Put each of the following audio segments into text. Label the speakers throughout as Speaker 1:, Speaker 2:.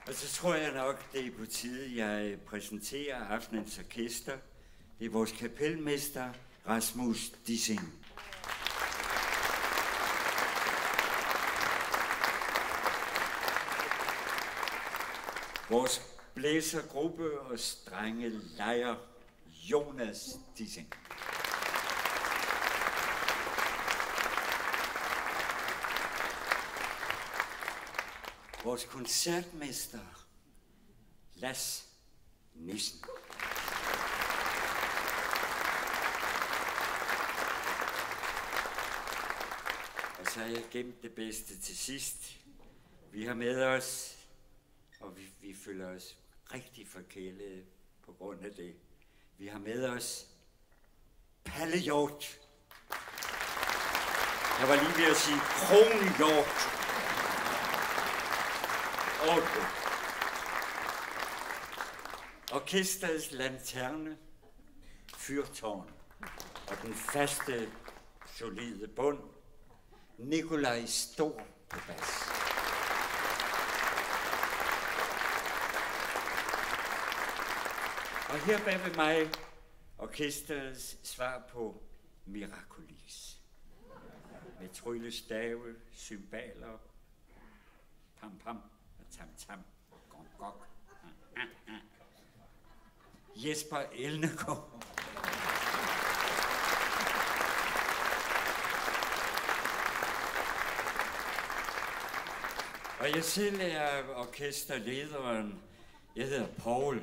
Speaker 1: Og så tror jeg nok, det er på tide, jeg præsenterer aftenens orkester. Det er vores kapelmester, Rasmus Dissing. Vores blæsergruppe og strenge lejer, Jonas Dissing. Vores koncertmester, Las Nissen. Og så har jeg gemt det bedste til sidst. Vi har med os, og vi føler os rigtig forkælede på grund af det. Vi har med os Palle Hjort. Jeg var lige ved at sige Kronhjort. Okay. Orkesterets lanterne, fyrtårn og den faste, solide bund, Nikolaj Stor på bas. Og her bag ved mig, orkesterets svar på Mirakulis. Med tryllestave, cymbaler, pam-pam. Tam-tam, gong-gong. Jesper Elnegaard. Og jeg selv er orkesterlederen. Jeg hedder Paul.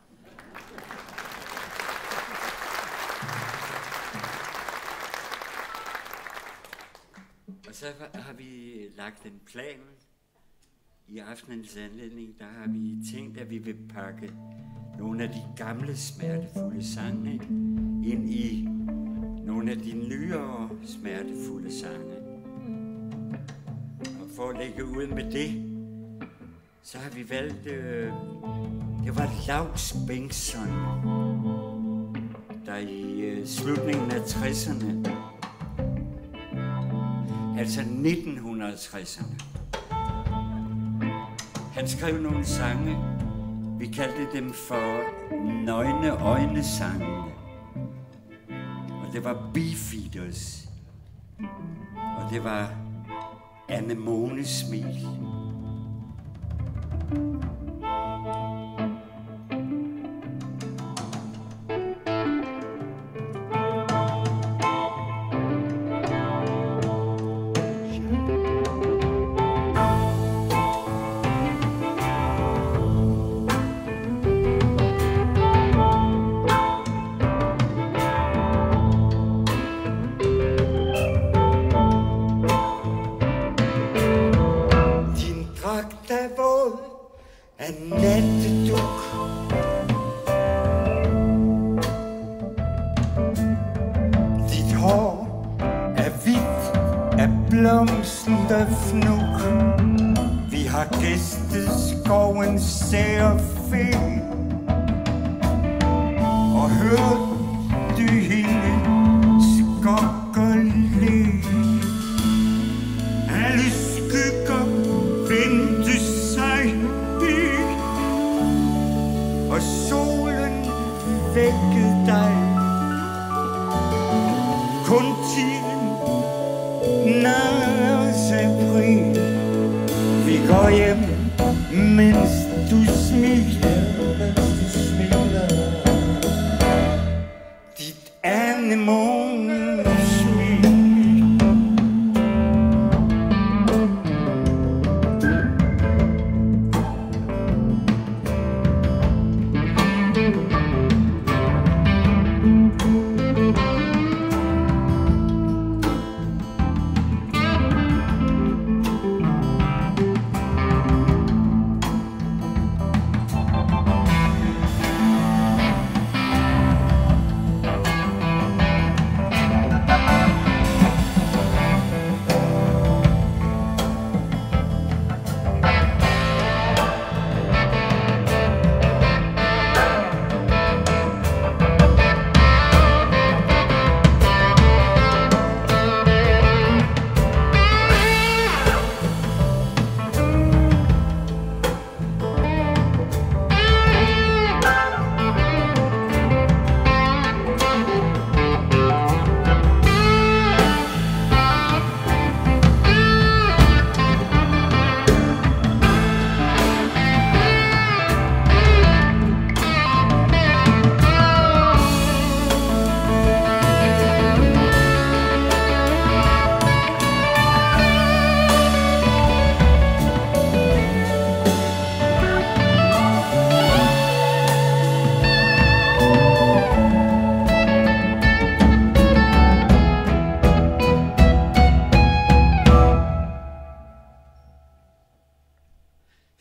Speaker 1: Og så har vi lagt en plan. I aftenens anledning, der har vi tænkt, at vi vil pakke nogle af de gamle smertefulde sange ind i nogle af de nyere smertefulde sange. Og for at lægge ud med det, så har vi valgt, det var Laus Bengtsson, der i slutningen af 60'erne, altså 1960'erne, han skrev nogle sange, vi kaldte dem for nøgne øjnesangene. Og det var Beefeaters. Og det var Anemones smil.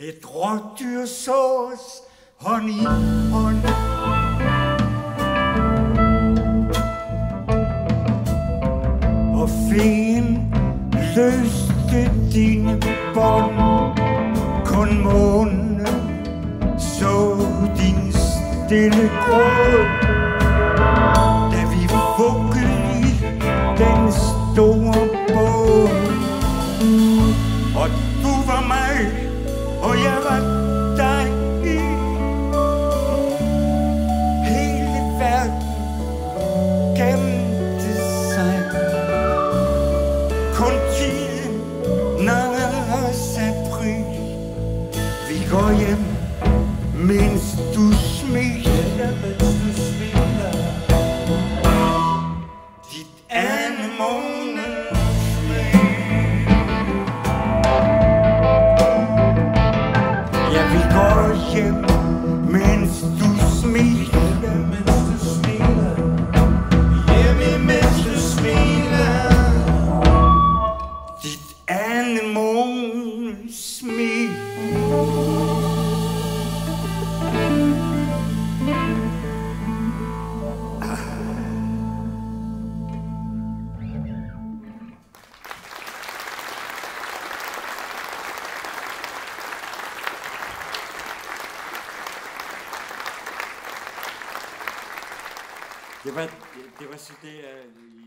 Speaker 1: Et rådyr sås hånd i hånd. Og feen løste dine bånd. Kun månen så din stille gråd, da vi vuggede i den store båd. Og du var mig, og jeg var dig. Hele verden gemte sig. Kun tiden nanger os april. Vi går hjem, mens du smiler. Dit anemone. Hjem, mens du smiler, hjemme, mens du smiler, dit anemone smil. Det var så det,